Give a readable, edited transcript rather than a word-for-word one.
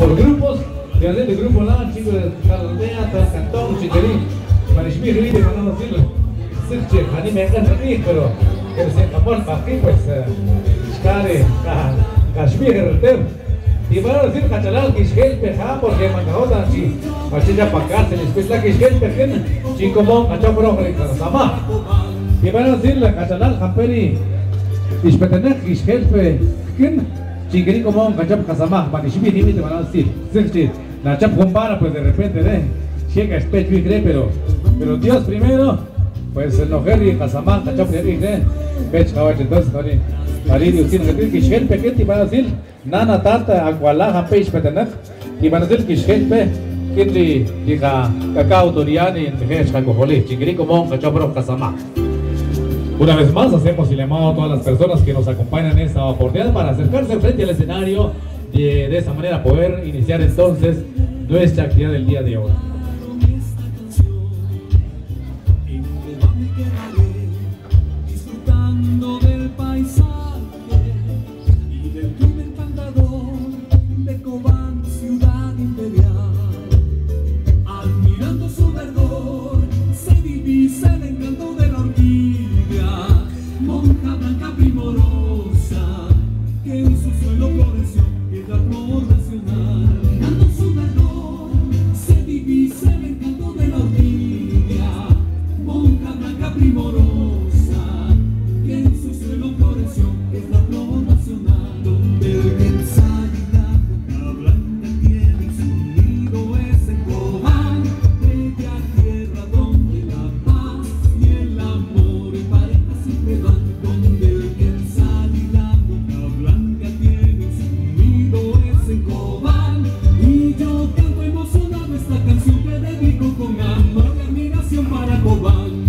por grupos, de hacer el grupo la chicos de Aldea, Cantón, Chiquerín, Marishmi, Rivite, mandando decirlo. Sirche, a mí me encanta a mí, pero se acabó el aquí, pues, Shkare, Kashmir, el y van a decir Cachalal, que es el peja, porque Macahota, si Machilla Pacar, se les pesa que es el pejen, Chico, Cachao, pero Sama. Y van a decir la Cachalal, Jamperi, Ishpetenek, que es el pejen, Chiquerín como Cachao, Casama, Manishmi, Limite, van a decir, Sirche, la Chap compara, pues de repente, llega Spech, pero Dios primero, pues el Nojeri, Casama, Cachao, Pech, Kawach, entonces, Maridio, tiene que decir que es el pejen, y van a decir, Nana tata agualaja peish petenak y van a decir que es gente que diga cacao doriani en tejesh cacojolí chiquirico mon cachapro casama. Una vez más hacemos el llamado a todas las personas que nos acompañan en esta oportunidad para acercarse frente al escenario de esa manera poder iniciar entonces nuestra actividad del día de hoy. Con amor y admiración para Cobán.